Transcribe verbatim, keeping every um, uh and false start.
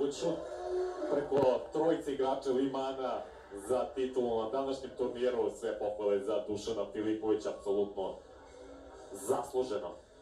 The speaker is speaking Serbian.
kuću preko trojice igrača Limana za titulu na današnjem turniru. Sve pohvale za Dušana Filipovića, apsolutno zasluženo.